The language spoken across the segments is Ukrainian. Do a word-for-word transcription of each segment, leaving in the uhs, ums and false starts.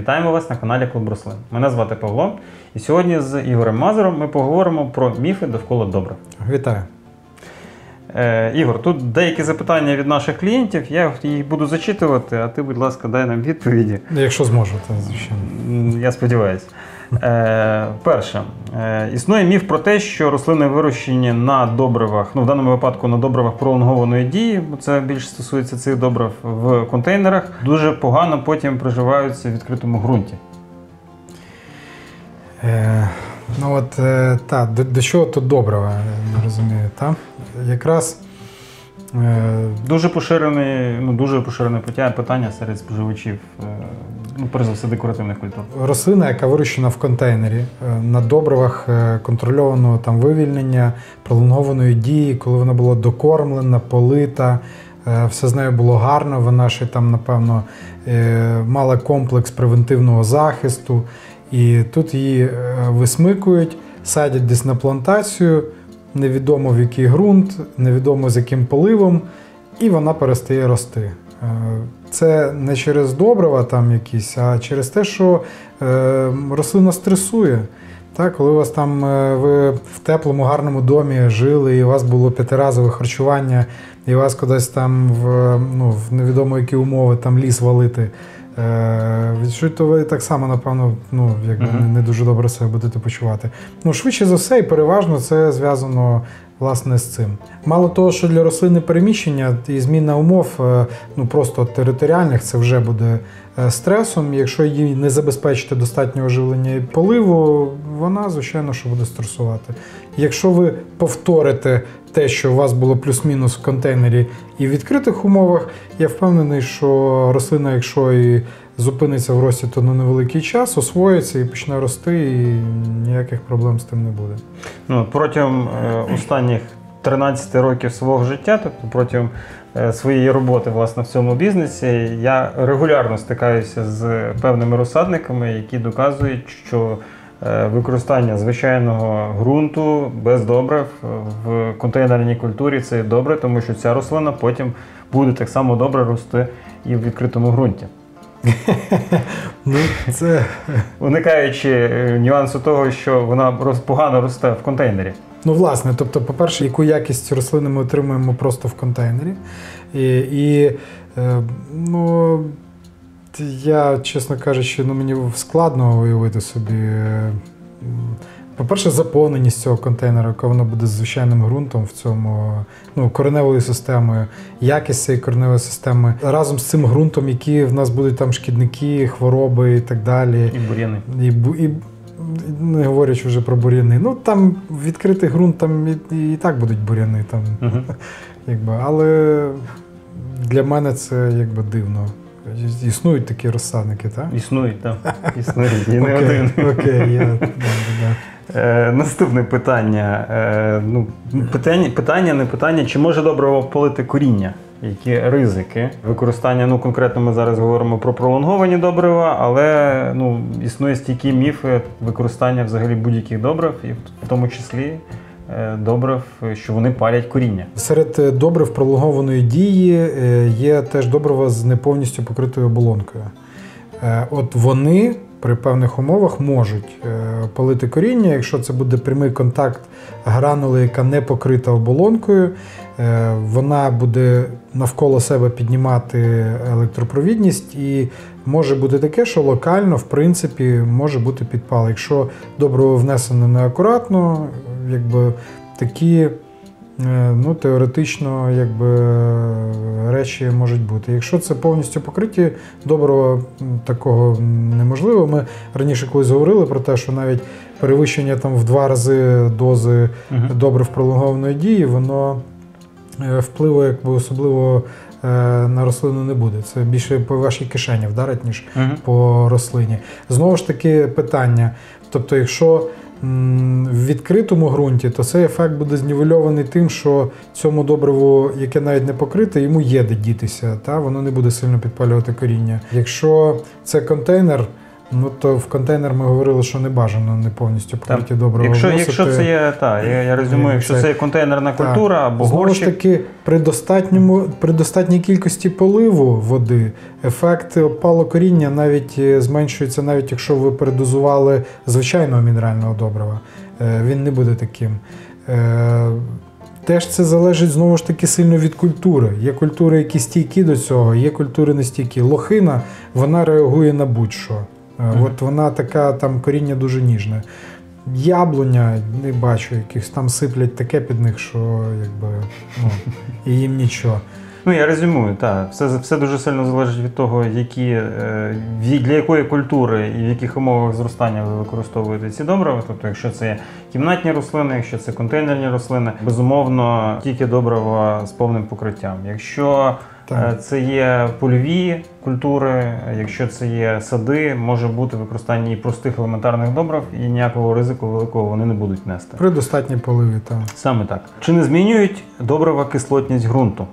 Вітаємо вас на каналі Клуб Рослин. Мене звати Павло, і сьогодні з Ігорем Мазуром ми поговоримо про міфи довкола добрив. Вітаю. Е, Ігор, тут деякі запитання від наших клієнтів, я їх буду зачитувати, а ти, будь ласка, дай нам відповіді. Якщо зможу, то звичайно. Я сподіваюся. Е, перше, е, існує міф про те, що рослини вирощені на добривах, ну в даному випадку на добривах пролонгованої дії, бо це більше стосується цих добрив в контейнерах, дуже погано потім приживаються в відкритому ґрунті. Е, ну от, е, та, до, до чого тут добрива, не розумію, та? Якраз е... дуже поширене, ну дуже поширене питання серед споживачів, е, ну, перш за все, декоративних культур. Рослина, яка вирощена в контейнері, на добривах контрольованого там вивільнення, пролонгованої дії, коли вона була докормлена, полита, все з нею було гарно, вона ще там, напевно, мала комплекс превентивного захисту, і тут її висмикують, садять десь на плантацію, невідомо в який ґрунт, невідомо з яким поливом, і вона перестає рости. Це не через добрива там якісь, а через те, що е, рослина стресує. Так, коли у вас там е, ви в теплому, гарному домі жили, і у вас було п'ятиразове харчування, і у вас кудись там в, ну, в невідомо які умови там ліс валити, е, відчуєте ви так само, напевно, ну, якби uh-huh. не, не дуже добре себе будете почувати. Ну, швидше за все і переважно це зв'язано власне з цим. Мало того, що для рослини переміщення і зміна умов, ну просто територіальних, це вже буде стресом. Якщо їй не забезпечити достатнього живлення і поливу, вона, звичайно, що буде стресувати. Якщо ви повторите те, що у вас було плюс-мінус в контейнері і в відкритих умовах, я впевнений, що рослина, якщо і зупиниться в рості, то на невеликий час, освоїться і почне рости, і ніяких проблем з тим не буде. Ну, протягом е, останніх тринадцяти років свого життя, тобто протягом е, своєї роботи власне, в цьому бізнесі, я регулярно стикаюся з певними розсадниками, які доказують, що е, використання звичайного ґрунту без добрив в контейнерній культурі – це добре, тому що ця рослина потім буде так само добре рости і в відкритому ґрунті. Ну, це... Уникаючи нюансу того, що вона погано росте в контейнері. Ну, власне, тобто, по-перше, яку якість рослини ми отримуємо просто в контейнері. І, і ну, я, чесно кажучи, ну, мені складно уявити собі, по-перше, заповненість цього контейнера, яка воно буде звичайним ґрунтом в цьому, ну, кореневою системою, якість цієї кореневої системи, разом з цим ґрунтом, які в нас будуть там шкідники, хвороби і так далі. І бур'яни. І, і, не говорячи вже про бур'яни. Ну, там відкритий ґрунт, там і, і так будуть бур'яни. Там, uh-huh. якби, але для мене це якби дивно. Існують такі розсадники, так? Існують, так. Існують, і не один. Окей, я... Е, наступне питання. Е, ну, питання. Питання, не питання. Чи може добриво полити коріння? Які ризики використання, ну конкретно ми зараз говоримо про пролонговані добрива, але ну, існує стійкі міфи використання взагалі будь-яких добрив, і в тому числі е, добрив, що вони палять коріння. Серед добрив пролонгованої дії є теж добрива з не повністю покритою оболонкою. Е, от вони при певних умовах можуть палити коріння, якщо це буде прямий контакт гранули, яка не покрита оболонкою, вона буде навколо себе піднімати електропровідність і може бути таке, що локально, в принципі, може бути підпал. Якщо добриво внесено неакуратно, якби такі, ну, теоретично, якби, речі можуть бути. Якщо це повністю покриті, добрива такого неможливо. Ми раніше колись говорили про те, що навіть перевищення там в два рази дози uh-huh. добрив пролонгованої дії, воно впливу якби особливо на рослину не буде. Це більше по вашій кишені вдарить, ніж uh-huh. по рослині. Знову ж таки питання. Тобто, якщо в відкритому ґрунті, то цей ефект буде знівельований тим, що цьому добриву, яке навіть не покрите, йому є де дітися, та? Воно не буде сильно підпалювати коріння. Якщо це контейнер, ну то в контейнер ми говорили, що не бажано не повністю покриті добрива Якщо, вносити. якщо це є, так, я, я розумію, якщо це- це є контейнерна культура Так. або Знову горщик. ж таки, при, достатньому, при достатній кількості поливу води ефект опалокоріння навіть е, зменшується, навіть якщо ви передозували звичайного мінерального добрива. Е, Він не буде таким. Е, Теж це залежить знову ж таки сильно від культури. Є культури, які стійкі до цього, є культури не стійкі. Лохина, вона реагує на будь-що. Е, Мгм. От вона така, там коріння дуже ніжне. Яблуня, не бачу, якихось там сиплять таке під них, що якби, ну, і їм нічого. Ну, я резюмую, так. Все, все дуже сильно залежить від того, які, е, ві- для якої культури і в яких умовах зростання ви використовуєте ці добрива. Тобто, якщо це є кімнатні рослини, якщо це контейнерні рослини, безумовно, тільки добрива з повним покриттям. Якщо Так. е, це є польові культури, якщо це є сади, може бути використання і простих елементарних добрив, і ніякого ризику великого вони не будуть нести. При достатній поливі, так. Саме так. Чи не змінюють добрива кислотність ґрунту?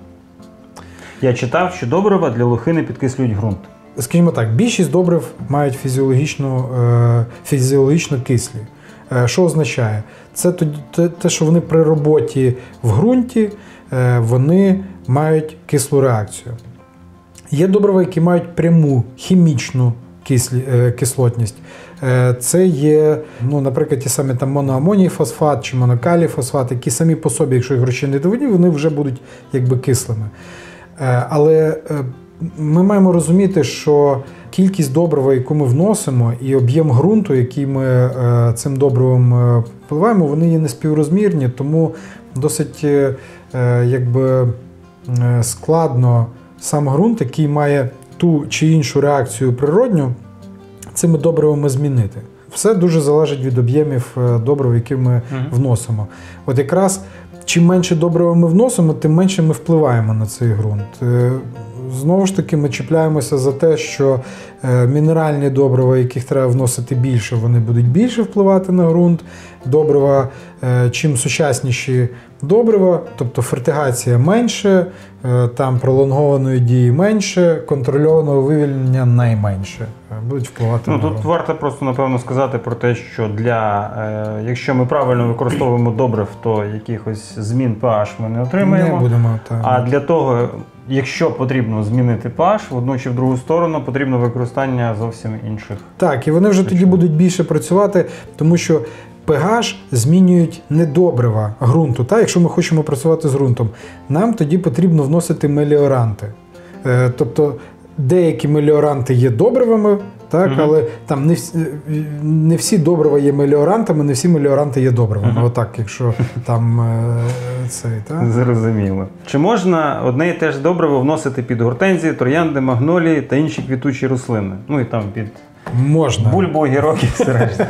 Я читав, що добрива для лохини підкислюють ґрунт. Скажімо так, більшість добрив мають фізіологічну, е, фізіологічно кислі. Е, Що означає? Це тоді- те, те, що вони при роботі в ґрунті, е, вони мають кислу реакцію. Є добрива, які мають пряму хімічну кислі, е, кислотність. Е, Це є, ну, наприклад, ті самі там моноамоній фосфат чи монокалій фосфат, які самі по собі, якщо їх розчинити в воді, вони вже будуть якби кислими. Е, Але е, ми маємо розуміти, що кількість добрива, яку ми вносимо, і об'єм ґрунту, який ми е, цим добривом е, впливаємо, вони є неспіврозмірні, тому досить е, е, якби, е, складно сам ґрунт, який має ту чи іншу реакцію природню, цими добривами змінити. Все дуже залежить від об'ємів е, добрив, які ми Мгм. вносимо. От якраз чим менше добрива ми вносимо, тим менше ми впливаємо на цей ґрунт. Е, Знову ж таки, ми чіпляємося за те, що е, мінеральні добрива, яких треба вносити більше, вони будуть більше впливати на ґрунт. Добрива, е, чим сучасніші добрива, тобто фертигація менше, е, там пролонгованої дії менше, контрольованого вивільнення найменше, е, будуть впливати Ну, на тут ґрунт. варто просто, напевно, сказати про те, що для, е, якщо ми правильно використовуємо добрив, то якихось змін pH ми не отримаємо. Не будемо, так. А для того, якщо потрібно змінити pH в одну чи в другу сторону, потрібно використання зовсім інших. Так, і вони вже тоді будуть більше працювати, тому що pH змінюють не добрива ґрунту. Та? Якщо ми хочемо працювати з ґрунтом, нам тоді потрібно вносити меліоранти. Е, тобто деякі меліоранти є добривами, так, Мгм. але там не всі, не всі добрива є меліорантами, не всі меліоранти є добривами. Мгм. Отак, якщо там е, цей, так? Зрозуміло. Чи можна одне і те ж добриво вносити під гортензії, троянди, магнолії та інші квітучі рослини? Ну і там під Можна. бульбу, огірок і все решта.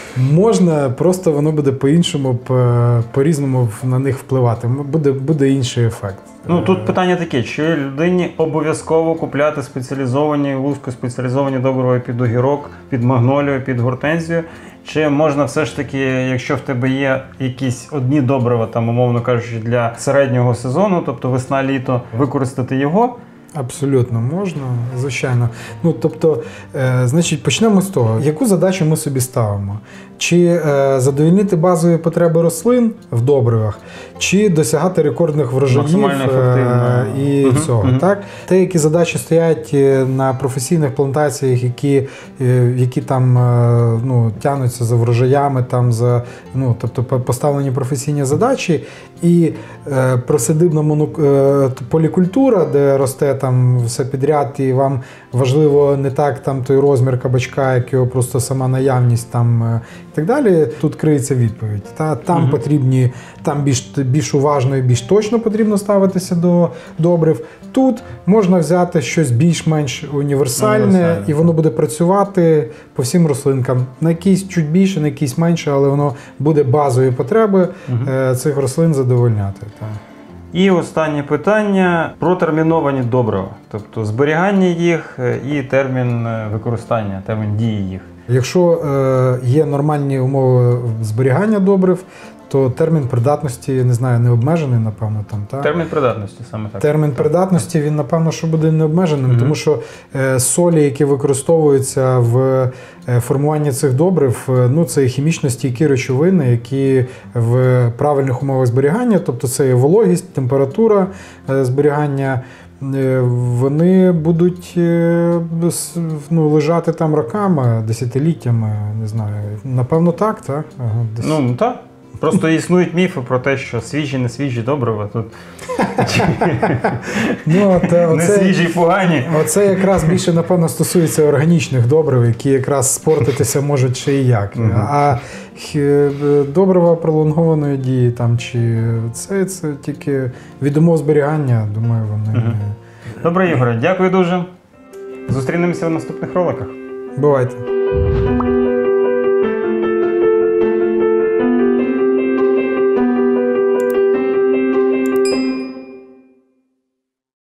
Можна, просто воно буде по-іншому, по- по-різному на них впливати. Буде, буде інший ефект. Ну тут питання таке: чи людині обов'язково купляти спеціалізовані, вузькоспеціалізовані добрива під огірок, під магнолію, під гортензію? Чи можна все ж таки, якщо в тебе є якісь одні добрива, там, умовно кажучи, для середнього сезону, тобто весна-літо, використати його? Абсолютно можна, звичайно. Ну, тобто, е, значить, почнемо з того, яку задачу ми собі ставимо. Чи е, задовольнити базові потреби рослин в добривах, чи досягати рекордних врожаїв Максимально ефективно. е, і Мгм, всього. мгм. Так? Те, які задачі стоять е, на професійних плантаціях, які, е, які там е, ну, тягнуться за врожаями, там, за, ну, тобто по- поставлені професійні задачі, і е, присадибна моно, е, полікультура, де росте там все підряд, і вам важливо не так там той розмір кабачка, як його просто сама наявність там е, і так далі. Тут криється відповідь. Та, там Мгм. потрібні, там більш, більш уважно і більш точно потрібно ставитися до добрив. Тут можна взяти щось більш-менш універсальне, Універсальне, і воно буде працювати по всім рослинкам. На якісь чуть більше, на якісь менше, але воно буде базові потреби Мгм. е, цих рослин задовольняти. Так. І останнє питання про терміновані добрива, тобто зберігання їх е, і термін е, використання, термін дії їх. Якщо е, є нормальні умови зберігання добрив, то термін придатності, не знаю, не обмежений, напевно, там, так? Термін придатності саме так. Термін придатності, він, напевно, що буде необмеженим, Мгм. тому що е, солі, які використовуються в е, формуванні цих добрив, е, ну, це хімічно стійкі речовини, які в правильних умовах зберігання, тобто це є вологість, температура е, зберігання, е, вони будуть е, с- ну, лежати там роками, десятиліттями, не знаю. Напевно, так, так? Ага, десь. Ну, так. Просто існують міфи про те, що свіжі, не свіжі добрива. Тут Ну, от, е, не оце- свіжі, погані. Оце якраз більше, напевно, стосується органічних добрив, які якраз спортитися можуть ще і як. Мгм. А х- добрива пролонгованої дії там, чи це, це тільки від умов зберігання, думаю, вони Мгм. не. Добре, Ігоре, дякую дуже. Зустрінемося в наступних роликах. Бувайте.